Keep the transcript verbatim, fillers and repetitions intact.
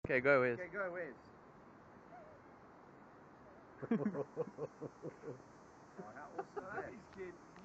Okay, go Wiz. Okay, go Wiz. Oh, how awesome is that? That is good.